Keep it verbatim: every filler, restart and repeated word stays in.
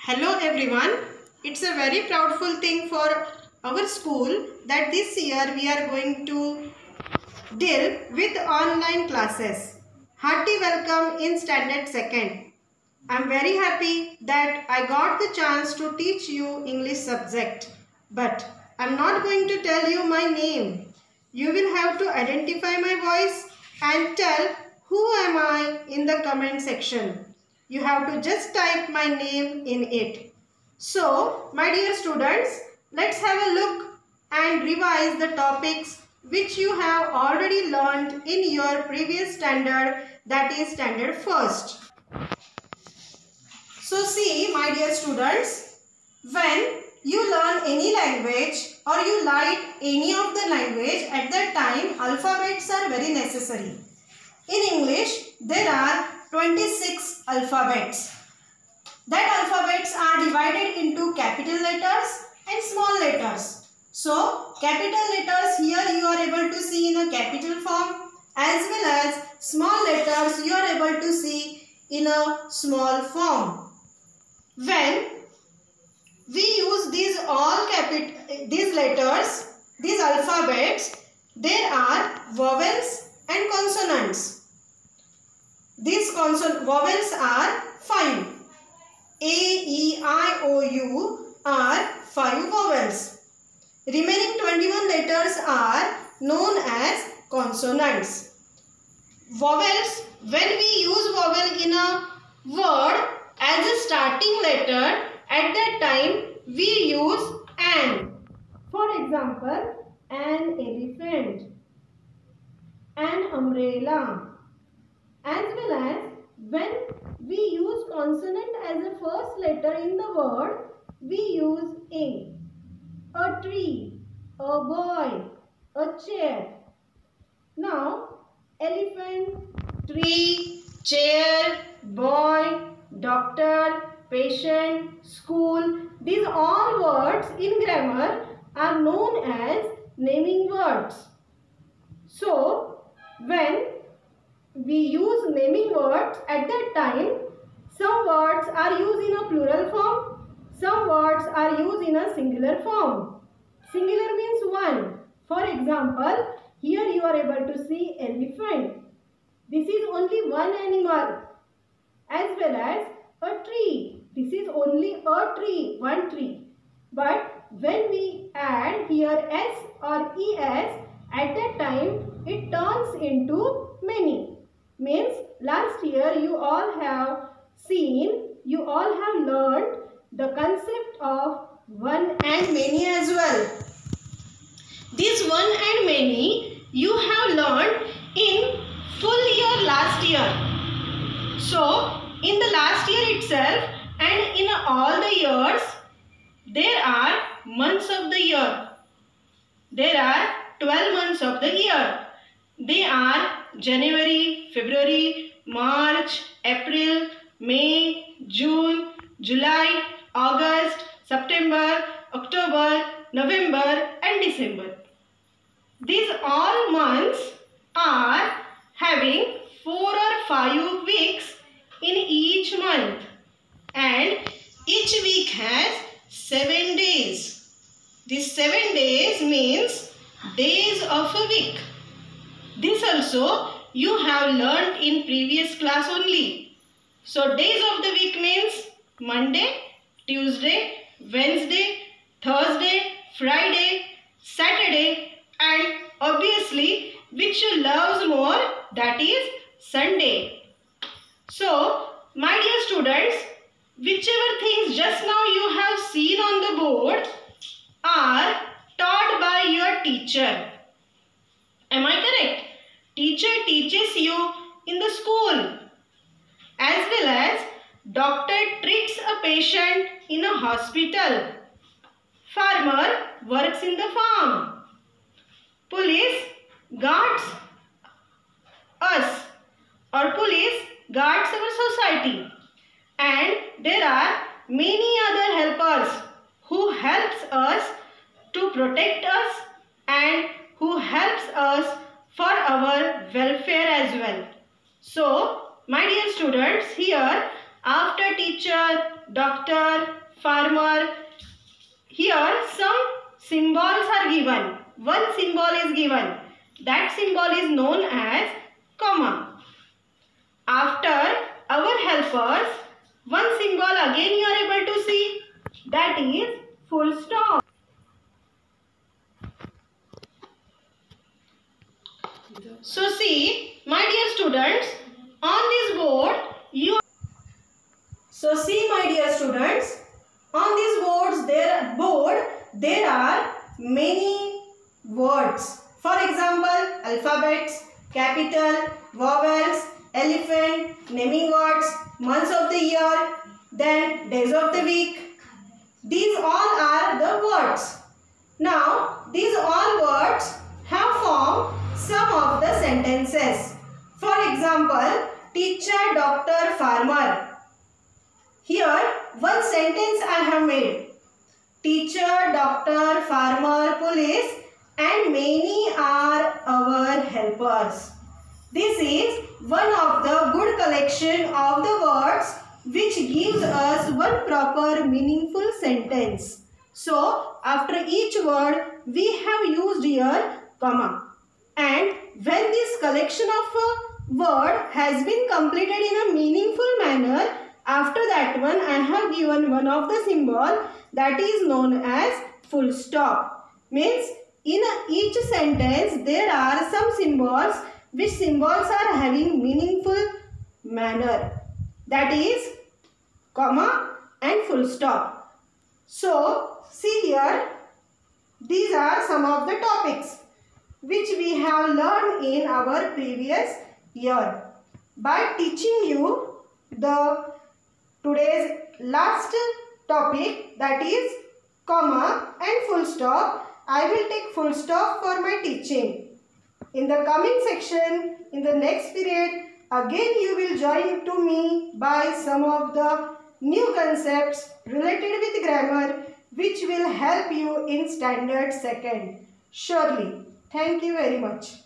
Hello everyone. It's a very proudful thing for our school that this year we are going to deal with online classes. Hearty welcome in standard second. I'm very happy that I got the chance to teach you English subject. But I'm not going to tell you my name. You will have to identify my voice and tell who am I in the comment section. You have to just type my name in it. So, my dear students, let's have a look and revise the topics which you have already learned in your previous standard, that is standard first. So, see my dear students, when you learn any language or you like any of the language, at that time alphabets are very necessary. In English, there are twenty-six alphabets. That alphabets are divided into capital letters and small letters. So, capital letters here you are able to see in a capital form, as well as small letters you are able to see in a small form. When we use these all capit these letters, these alphabets, there are vowels and consonants. These consonant vowels are five. A, E, I, O, U are five vowels. Remaining twenty-one letters are known as consonants. Vowels, when we use vowel in a word as a starting letter, at that time we use an. For example, an elephant, an umbrella. As well as when we use consonant as a first letter in the word, we use a. A tree, a boy, a chair. Now, elephant, tree, chair, boy, doctor, patient, school. These all words in grammar are known as naming words. So, when we use naming words, at that time some words are used in a plural form, some words are used in a singular form. Singular means one. For example, here you are able to see elephant. This is only one animal. As well as a tree. This is only a tree, one tree. But when we add here S or E S, at that time it turns into many. Means last year you all have seen, you all have learned the concept of one and many as well. This one and many you have learned in full year last year. So, in the last year itself and in all the years, there are months of the year. There are twelve months of the year. They are January, February, March, April, May, June, July, August, September, October, November and December. These all months are having four or five weeks in each month, and each week has seven days. These seven days means days of a week. This also you have learned in previous class only. So days of the week means Monday, Tuesday, Wednesday, Thursday, Friday, Saturday, and obviously which you love more, that is Sunday. So my dear students, whichever things just now you have seen on the board are taught by your teacher. Am I correct? Teacher teaches you in the school, as well as doctor treats a patient in a hospital. Farmer works in the farm. Police guards us, or police guards our society. And there are many other helpers who helps us to protect us and who helps us for our welfare as well. So, my dear students, here After teacher, doctor, farmer, here some symbols are given. One symbol is given. That symbol is known as comma. After our helpers, one symbol again you are able to see. That is full stop. So see, my dear students, on this board you. So see, my dear students, on this boards there board there are many words. For example, alphabets, capital, vowels, elephant, naming words, months of the year, then days of the week. These all are the words. Now, these all words have formed some of the sentences. For example, teacher, doctor, farmer. Here, one sentence I have made. Teacher, doctor, farmer, police, and many are our helpers. This is one of the good collection of the words which gives us one proper meaningful sentence. So, after each word, we have used here comma. And when this collection of a word has been completed in a meaningful manner, after that one I have given one of the symbol that is known as full stop. Means in each sentence there are some symbols which symbols are having meaningful manner. That is comma and full stop. So see here, these are some of the topics which we have learned in our previous year. By teaching you the today's last topic, that is comma and full stop, I will take full stop for my teaching. In the coming section, in the next period, again you will join to me by some of the new concepts related with grammar which will help you in standard second. Surely. Thank you very much.